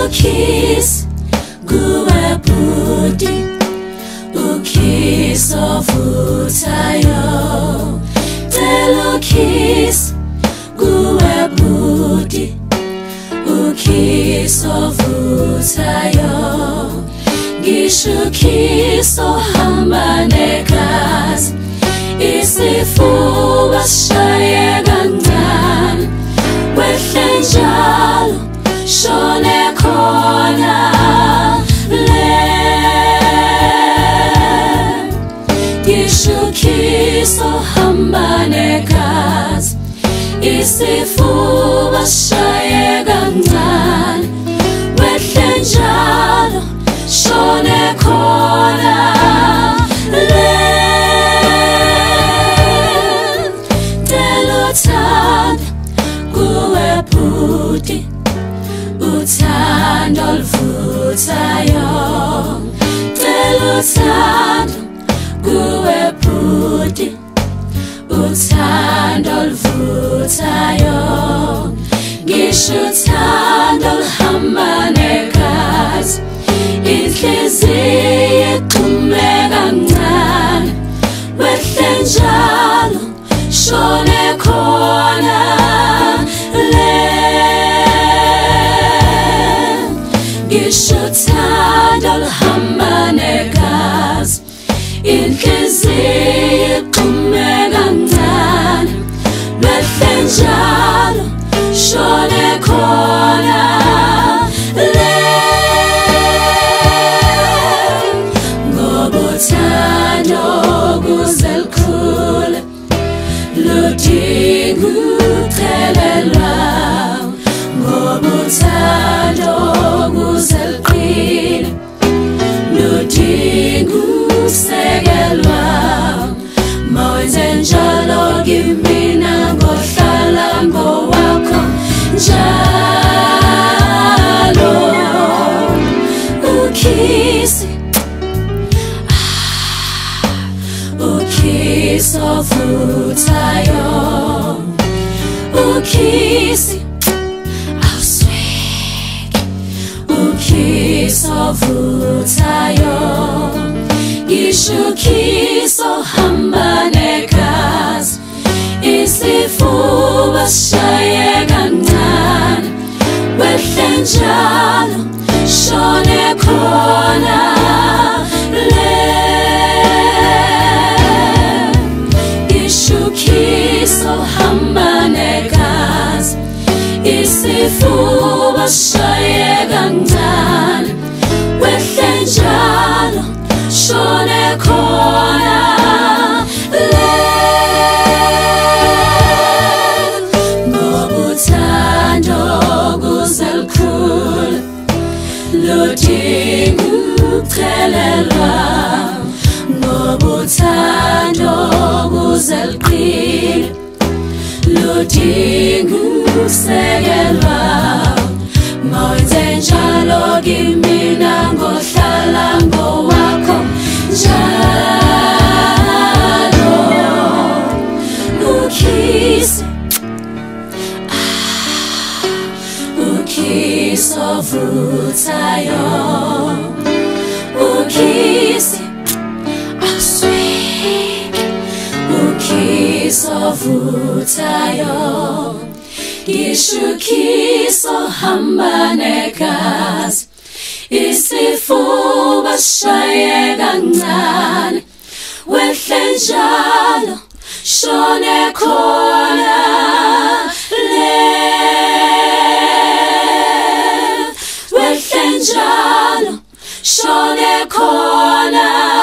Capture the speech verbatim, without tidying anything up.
kiss kuwe budi ukiss ovuthayo telo kiss kuwe budi ukiss ovuthayo ngisho kiss ohamba negazi isifuba shaye kancane wehle njalo shone khona le ngisho kiss ohamba negazi isifuba shaye kancane wehle njalo shone khona le Delothanda kuwe budi uthando oluvuthayo Delothanda kuwe budi uthando oluvuthayo ngisho uthando oluhamba negazi inhliziyo iqume kancane wehle njalo shone khona le ngisho uthando oluhamba negazi inhliziyo iqume kancane wehle njalo shone khona le ngoba uthando kuze lukhule ludinga ukuphelelwa ngoba uthando kuze luqine ludinga ukusekelwa mawenze njalo kimina ngohlala ngowakho njalo ukhisi ukhisi ovuthayo ukhisi awusweki ukhisi ovuthayo ngisho ukhisi ohamba negazi isifuba shaye kancane wehle njalo shone khona le kiss ohamba negazi isifuba shaye kancane wehle njalo shone khona le ngoba uthando kuze lukhule ludinga ukuphelelwa ngoba uthando kuze luqine ludinga ukusekelwa mawenze njalo kimina ngohlala ngowakho njalo ukhisi ukhisi ovuthayo ukhisi ukhisi ovuthayo ngisho ukhisi ohamba negazi isifuba shaye kancane wehle njalo shone khona le wehle njalo shone khona